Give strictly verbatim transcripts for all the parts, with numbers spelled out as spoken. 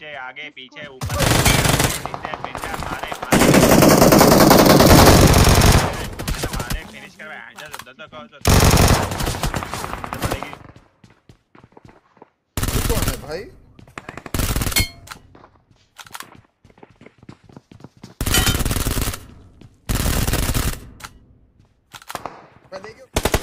नीचे आगे पीछे ऊपर नीचे पीछे मारे मारे फिनिश करवा जा दो दो कौन कौन है भाई मैं देखियो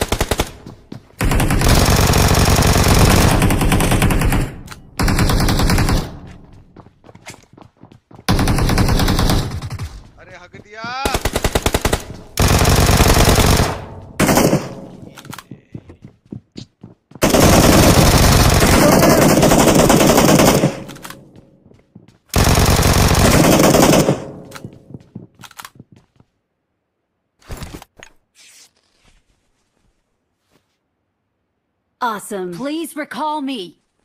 अरे हक दिया Awesome. Please recall me.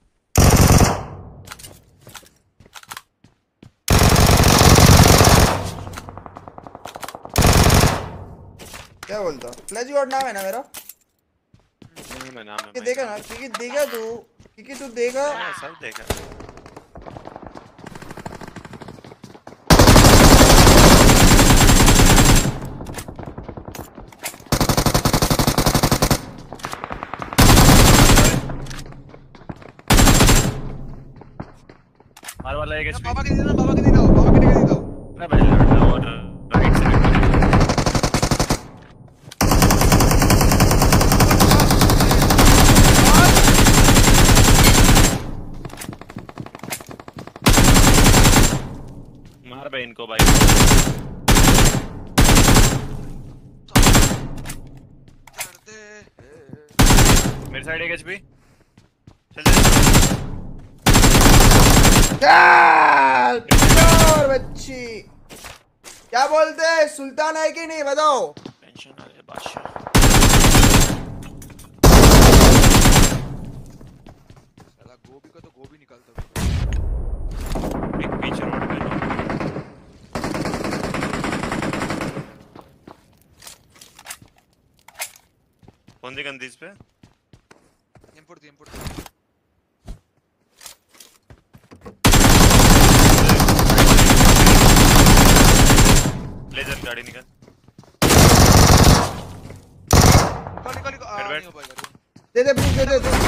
क्या बोलता प्लेज गॉड नाम है ना मेरा नहीं मैं नाम है कि देखा ना क्योंकि देखा तू क्योंकि तू देखा सब देखा मार वाला एक एचपी बाबा के दे दो बाबा के दे दो बाबा के दे दो मैं भाई लड़ना और राइट से मार भाई इनको भाई मेरे साइड एक एचपी चल चल चल और बच्ची क्या बोलते हैं सुल्तान है कि नहीं बताओ टेंशन आ रही है बादशाह साला गोभी का तो गोभी निकालता एक पीछे रोड पे कौन सी गंदी इस पे इंपोर्ट दी इंपोर्ट लेजर गाड़ी निकल निकाल निकाल निकाल आ नहीं हो पाएगा दे दे प्लीज दे दे दे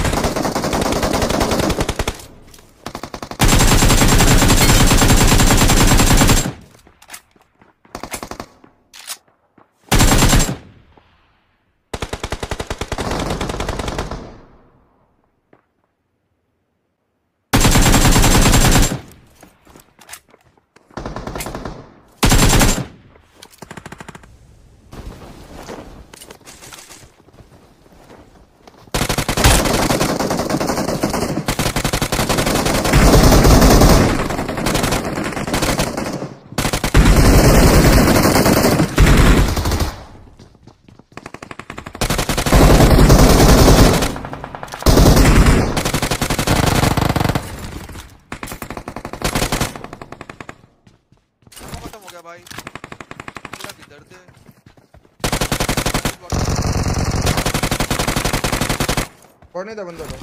भाई पूरा किधर थे कौन है था बंदा तो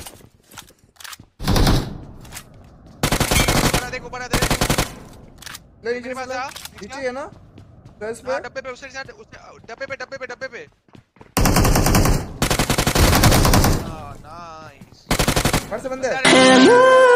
ऊपर आ देख ऊपर आ देख ले नीचे पास आ नीचे है ना प्रेस पे डब्बे पे उसके साथ डब्बे पे डब्बे पे डब्बे पे हां नाइस बाहर से बंदे